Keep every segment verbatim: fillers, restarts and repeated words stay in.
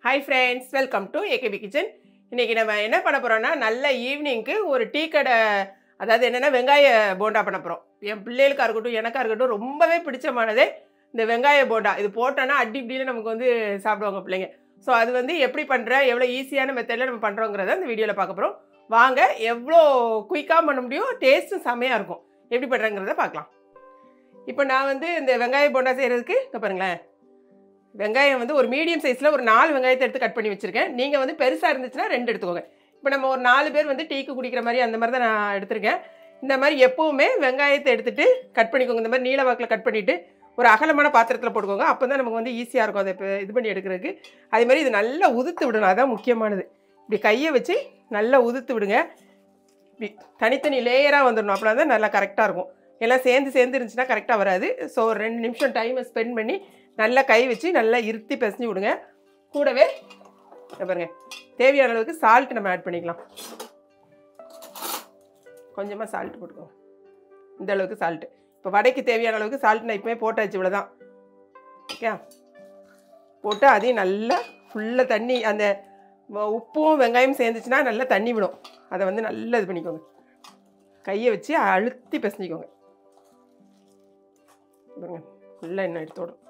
Hi friends, welcome to A K B Kitchen. இன்னைக்கு நம்ம என்ன பண்ண போறோம்னா நல்ல ஈவினிங்க்கு ஒரு டீ கடை, அதாவது என்னன்னா வெங்காய போண்டா பண்ண போறோம். என் பிள்ளைகளுக்கா இருக்கட்டும் எனக்கா இருக்கட்டும் ரொம்பவே பிடிச்சமானதே இந்த வெங்காய போண்டா. இது போட்டோன்னா அடி இப்படின்னு நமக்கு வந்து சாப்பிடுவாங்க பிள்ளைங்க. ஸோ அது வந்து எப்படி பண்ணுறேன், எவ்வளோ ஈஸியான மெத்தடில் நம்ம பண்ணுறோங்கிறத இந்த வீடியோவில் பார்க்க போகிறோம். வாங்க, எவ்வளோ குயிக்காக பண்ண முடியும், டேஸ்ட்டும் செம்மையாக இருக்கும். எப்படி பண்ணுறேங்கிறத பார்க்கலாம். இப்போ நான் வந்து இந்த வெங்காய போண்டா செய்கிறதுக்கு இங்கே பாருங்களேன், வெங்காயம் வந்து ஒரு மீடியம் சைஸில் ஒரு நாலு வெங்காயத்தை எடுத்து கட் பண்ணி வச்சுருக்கேன். நீங்கள் வந்து பெருசாக இருந்துச்சுன்னா ரெண்டு எடுத்துக்கோங்க. இப்போ நம்ம ஒரு நாலு பேர் வந்து டீக்கு குடிக்கிற மாதிரி அந்த மாதிரி தான் நான் எடுத்திருக்கேன். இந்த மாதிரி எப்போவுமே வெங்காயத்தை எடுத்துகிட்டு கட் பண்ணிக்கோங்க. இந்த மாதிரி நீல வாக்கில் கட் பண்ணிவிட்டு ஒரு அகலமான பாத்திரத்தில் போட்டுக்கோங்க. அப்போ தான் நமக்கு வந்து ஈஸியாக இருக்கும் அதை இப்போ இது பண்ணி எடுக்கிறதுக்கு. அதே மாதிரி இது நல்லா உதுத்து விடணும், அதுதான் முக்கியமானது. இப்படி கையை வச்சு நல்லா உதுத்து விடுங்க. இப்படி தனித்தனி லேயராக வந்துடணும், அப்படின்னா தான் நல்லா கரெக்டாக இருக்கும். எல்லாம் சேர்ந்து சேர்ந்து இருந்துச்சுன்னா கரெக்டாக வராது. ஸோ ஒரு ரெண்டு நிமிஷம் டைமை ஸ்பெண்ட் பண்ணி நல்லா கை வச்சு நல்லா இருத்தி பிசைஞ்சு விடுங்க. கூடவே பாருங்க, தேவையான அளவுக்கு சால்ட் நம்ம ஆட் பண்ணிக்கலாம். கொஞ்சமாக சால்ட் போட்டுக்கோங்க, இந்த அளவுக்கு சால்ட்டு. இப்போ வடைக்கு தேவையான அளவுக்கு சால்ட் நான் இப்போவே போட்டாச்சு, இவ்வளோதான். ஓகே, போட்டு அதையும் நல்லா ஃபுல்லாக தண்ணி, அந்த உப்பும் வெங்காயம் சேர்ந்துச்சுன்னா நல்லா தண்ணி விடும். அதை வந்து நல்லா இது பண்ணிக்கோங்க, கையை வச்சு அழுத்தி பிசைஞ்சிக்கோங்க. பாருங்க, ஃபுல்லாக எண்ணெய் எடுத்துவிடும்.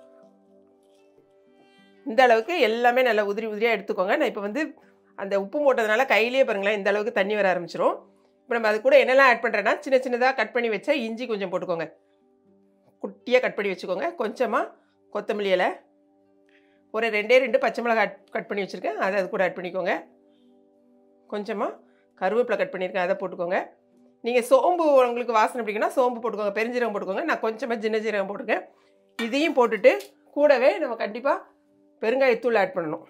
இந்த அளவுக்கு எல்லாமே நல்லா உதிரி உதிரியாக எடுத்துக்கோங்க. நான் இப்போ வந்து அந்த உப்பு போட்டதுனால கையிலே பாருங்களேன் இந்த அளவுக்கு தண்ணி வர ஆரம்பிச்சிடும். இப்போ நம்ம அது கூட என்னெல்லாம் ஆட் பண்ணுறேன்னா, சின்ன சின்னதாக கட் பண்ணி வச்சா இஞ்சி கொஞ்சம் போட்டுக்கோங்க, குட்டியாக கட் பண்ணி வச்சுக்கோங்க. கொஞ்சமாக கொத்தமல்லி இலை, ஒரு ரெண்டே ரெண்டு பச்சை மிளகாய் கட் பண்ணி வச்சுருக்கேன், அதை அது கூட ஆட் பண்ணிக்கோங்க. கொஞ்சமாக கருவேப்பிலை கட் பண்ணியிருக்கேன், அதை போட்டுக்கோங்க. நீங்கள் சோம்பு உங்களுக்கு வாசனை பிடிக்குன்னா சோம்பு போட்டுக்கோங்க, பெருஞ்சீரகம் போட்டுக்கோங்க. நான் கொஞ்சமாக சின்ன ஜீரகம் போட்டுருக்கேன். இதையும் போட்டுட்டு கூடவே நம்ம கண்டிப்பாக பெருங்காயத்தூள் ஆட் பண்ணணும்.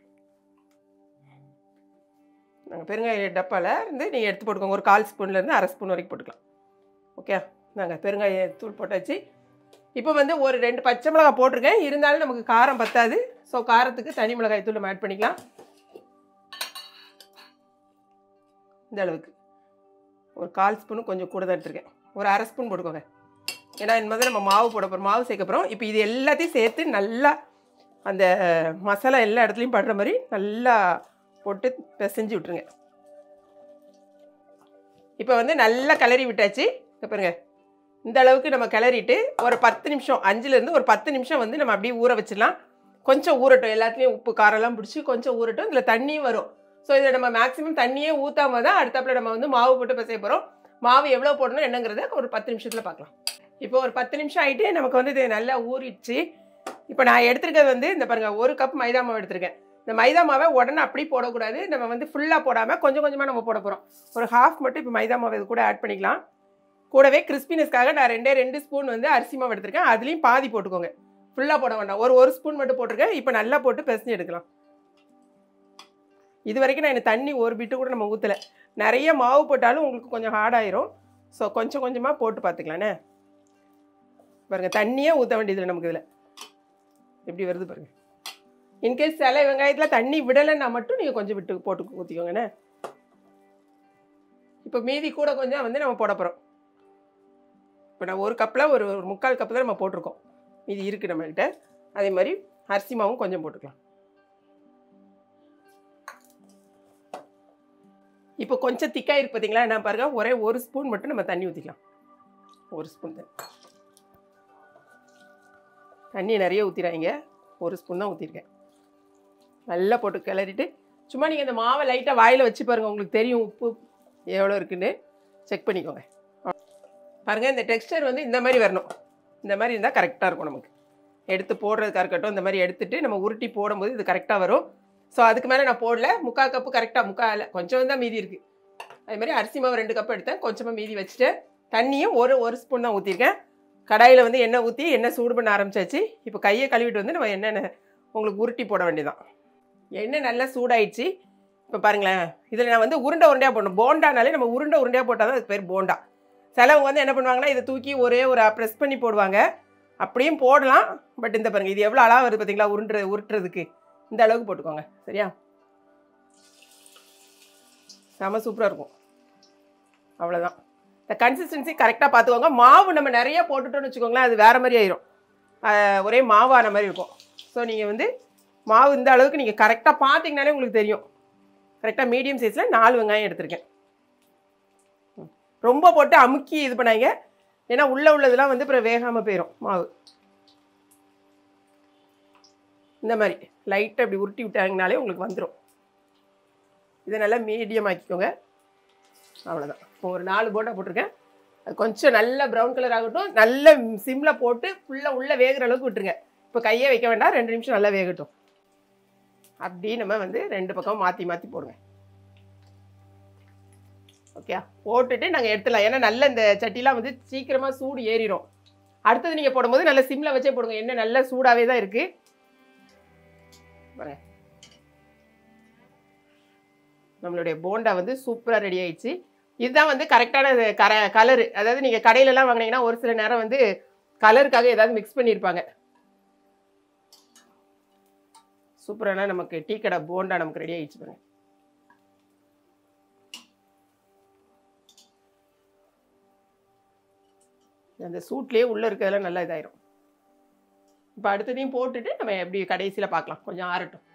நாங்கள் பெருங்காய டப்பாவில் இருந்து நீங்கள் எடுத்து போட்டுக்கோங்க, ஒரு கால் ஸ்பூன்லேருந்து அரை ஸ்பூன் வரைக்கும் போட்டுக்கலாம். ஓகே, நாங்கள் பெருங்காயத்தூள் போட்டாச்சு. இப்போ வந்து ஒரு ரெண்டு பச்சை மிளகாய் போட்டிருக்கேன், இருந்தாலும் நமக்கு காரம் பத்தாது. ஸோ காரத்துக்கு தனி மிளகாய் தூள் நம்ம ஆட் பண்ணிக்கலாம். இந்த அளவுக்கு ஒரு கால் ஸ்பூனு கொஞ்சம் கூட தான் எடுத்துருக்கேன், ஒரு அரை ஸ்பூன் போட்டுக்கோங்க. ஏன்னா இந்த மாதிரி நம்ம மாவு போட போகிறோம், மாவு சேர்க்க போகிறோம். இப்போ இது எல்லாத்தையும் சேர்த்து நல்லா அந்த மசாலா எல்லா இடத்துலையும் படுற மாதிரி நல்லா போட்டு பிசைஞ்சு விட்டுருங்க. இப்போ வந்து நல்லா கிளறி விட்டாச்சு. இப்போ பாருங்க, இந்த அளவுக்கு நம்ம கிளறிட்டு ஒரு பத்து நிமிஷம், அஞ்சுலேருந்து ஒரு பத்து நிமிஷம் வந்து நம்ம அப்படியே ஊற வச்சிடலாம். கொஞ்சம் ஊறட்டும், எல்லாத்துலேயும் உப்பு காரெல்லாம் பிடிச்சி கொஞ்சம் ஊறட்டும். இதில் தண்ணியும் வரும். ஸோ இதில் நம்ம மேக்ஸிமம் தண்ணியே ஊற்றாம தான் அடுத்தாப்பில் நம்ம வந்து மாவு போட்டு பிசைய போகிறோம். மாவு எவ்வளோ போடணும் என்னங்கிறத ஒரு பத்து நிமிஷத்தில் பார்க்கலாம். இப்போ ஒரு பத்து நிமிஷம் ஆகிட்டு நமக்கு வந்து இது நல்லா ஊறிடுச்சு. இப்போ நான் எடுத்துருக்கிறது வந்து இந்த பாருங்கள், ஒரு கப் மைதா மாவு எடுத்திருக்கேன். இந்த மைதா மாவை உடனே அப்படி போடக்கூடாது, நம்ம வந்து ஃபுல்லாக போடாமல் கொஞ்சம் கொஞ்சமாக நம்ம போட போகிறோம். ஒரு ஹாஃப் மட்டும் இப்போ மைதா மாவு இது கூட ஆட் பண்ணிக்கலாம். கூடவே கிறிஸ்பினஸ்க்காக நான் ரெண்டே ரெண்டு ஸ்பூன் வந்து அரிசி மாவு எடுத்திருக்கேன், அதுலேயும் பாதி போட்டுக்கோங்க. ஃபுல்லாக போட வேண்டாம், ஒரு ஒரு ஸ்பூன் மட்டும் போட்டிருக்கேன். இப்போ நல்லா போட்டு பிசைஞ்சு எடுக்கலாம். இது வரைக்கும் நான் எனக்கு தண்ணி ஒரு பிட்டு கூட நம்ம ஊற்றலை. நிறைய மாவு போட்டாலும் உங்களுக்கு கொஞ்சம் ஹார்டாயிரும். ஸோ கொஞ்சம் கொஞ்சமாக போட்டு பார்த்துக்கலாண்ணே. பாருங்கள், தண்ணியே ஊற்ற வேண்டியதில்லை நமக்கு. இதில் எப்படி வருது பாருங்கள். இன்கேஸ் சில வெங்காயத்தில் தண்ணி விடலைன்னா மட்டும் நீங்கள் கொஞ்சம் விட்டு போட்டு ஊற்றிக்கோங்கண்ணே. இப்போ மீதி கூட கொஞ்சம் வந்து நம்ம போட போகிறோம். இப்போ நான் ஒரு கப்பில் ஒரு ஒரு முக்கால் கப்பு தான் நம்ம போட்டிருக்கோம், மீதி இருக்குது நம்மகிட்ட. அதே மாதிரி அரிசி மாவும் கொஞ்சம் போட்டுக்கலாம். இப்போ கொஞ்சம் திக்காக இருக்கு பார்த்தீங்களா, என்ன பாருங்கள், ஒரே ஒரு ஸ்பூன் மட்டும் நம்ம தண்ணி ஊற்றிக்கலாம். ஒரு ஸ்பூன் தண்ணி, தண்ணி நிறைய ஊற்றிடாங்க, ஒரு ஸ்பூன் தான் ஊற்றிருக்கேன். நல்லா போட்டு கிளறிட்டு சும்மா நீங்கள் இந்த மாவை லைட்டாக வாயில் வச்சு பாருங்கள், உங்களுக்கு தெரியும் உப்பு எவ்வளோ இருக்குன்னு செக் பண்ணிக்கோங்க. பாருங்கள், இந்த டெக்ஸ்டர் வந்து இந்த மாதிரி வரணும். இந்த மாதிரி இருந்தால் கரெக்டாக இருக்கும். நமக்கு எடுத்து போடுறதுக்காக இருக்கட்டும், இந்த மாதிரி எடுத்துகிட்டு நம்ம உருட்டி போடும்போது இது கரெக்டாக வரும். ஸோ அதுக்கு மேலே நான் போடல, முக்கால் கப்பு கரெக்டாக, முக்கால் கொஞ்சம் தான் மீதி இருக்குது. அதே மாதிரி அரிசி மாவு ரெண்டு கப்பு எடுத்தேன், கொஞ்சமாக மீதி வச்சுட்டேன். தண்ணியும் ஒரு ஒரு ஸ்பூன் தான் ஊற்றிருக்கேன். கடாயில் வந்து எண்ணெய் ஊற்றி எண்ணெய் சூடு பண்ண ஆரம்பிச்சாச்சு. இப்போ கையை கழுவிட்டு வந்து நம்ம எண்ணெய் உங்களுக்கு உருட்டி போட வேண்டியதான். எண்ணெய் நல்லா சூடாயிடுச்சு. இப்போ பாருங்களேன், இதில் நான் வந்து உருண்டை உருண்டையாக போடணும். போண்டானாலே நம்ம உருண்டை உருண்டையாக போட்டால் தான் அதுக்கு பேர் போண்டா. சிலவங்க வந்து என்ன பண்ணுவாங்கன்னா, இதை தூக்கி ஒரே ஒரு ப்ரெஸ் பண்ணி போடுவாங்க. அப்படியும் போடலாம், பட் இந்த பாருங்கள், இது எவ்வளோ அளவு வருது பார்த்தீங்களா, உருண்டு உருட்டுறதுக்கு இந்த அளவுக்கு போட்டுக்கோங்க. சரியா, செம சூப்பராக இருக்கும். அவ்வளோதான். இந்த கன்சிஸ்டன்சி கரெக்டாக பார்த்துக்கோங்க. மாவு நம்ம நிறைய போட்டுட்டோன்னு வச்சுக்கோங்களேன், அது வேறு மாதிரி ஆயிரும், ஒரே மாவான மாதிரி இருக்கும். ஸோ நீங்கள் வந்து மாவு இந்த அளவுக்கு நீங்கள் கரெக்டாக பார்த்தீங்கனாலே உங்களுக்கு தெரியும். கரெக்டாக மீடியம் சைஸில் நாலு வெங்காயம் எடுத்திருக்கேன். ரொம்ப போட்டு அமுக்கி இது பண்ணாங்க, ஏன்னா உள்ளே உள்ளதெல்லாம் வந்து அப்புறம் வேகாமல் போயிடும் மாவு. இந்த மாதிரி லைட்டாக இப்படி உருட்டி விட்டாங்கனாலே உங்களுக்கு வந்துடும். இதை நல்லா மீடியம் ஆக்கிக்கோங்க. அவ்வளோதான். இப்போ ஒரு நாலு போண்டா போட்டிருக்கேன். அது கொஞ்சம் நல்ல ப்ரௌன் கலர் ஆகட்டும். நல்ல சிம்மில் போட்டு ஃபுல்லாக உள்ளே வேகிற அளவுக்கு விட்டுருங்க. இப்போ கையே வைக்க வேண்டாம், ரெண்டு நிமிஷம் நல்லா வேகட்டும். அப்படி நம்ம வந்து ரெண்டு பக்கம் மாற்றி மாற்றி போடுங்க. ஓகே, போட்டுட்டு நாங்கள் எடுத்துடலாம். ஏன்னா நல்ல இந்த சட்டிலாம் வந்து சீக்கிரமாக சூடு ஏறிடும். அடுத்தது நீங்கள் போடும்போது நல்ல சிம்மில் வச்சே போடுங்க. எண்ணெய் நல்லா சூடாகவே தான் இருக்குது. பாருங்க, நம்மளுடைய போண்டா வந்து சூப்பராக ரெடி ஆயிடுச்சு. இதுதான் வந்து கரெக்டான கர கலரு. அதாவது நீங்கள் கடையிலலாம் வாங்கினீங்கன்னா ஒரு சில நேரம் வந்து கலருக்காக ஏதாவது மிக்ஸ் பண்ணியிருப்பாங்க. சூப்பரான நமக்கு டீ கடை போண்டா நமக்கு ரெடி ஆயிடுச்சு. பாருங்க, அந்த சூட்லேயே உள்ளே இருக்கிறதெல்லாம் நல்லா இதாயிரும். இப்போ அடுத்ததையும் போட்டுட்டு நம்ம எப்படி கடைசியில் பார்க்கலாம். கொஞ்சம் ஆறட்டும்.